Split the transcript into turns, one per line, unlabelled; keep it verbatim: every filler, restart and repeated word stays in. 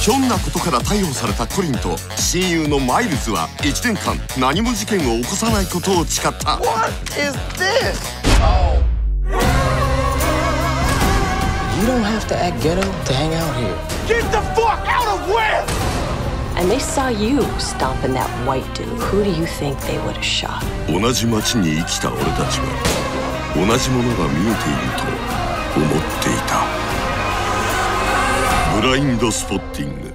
ひょんなことから逮捕されたコリンと親友のマイルズはいちねんかん何も事件を起こさないことを誓った。
What is this? Oh.
You don't have to act ghetto to hang out here.
Get the fuck out of where?
And they saw you stomping that white dude. Who do you think they would have shot?
同じ街に生きた俺たちは同じものが見えていると思っていた。ブラインドスポッティング。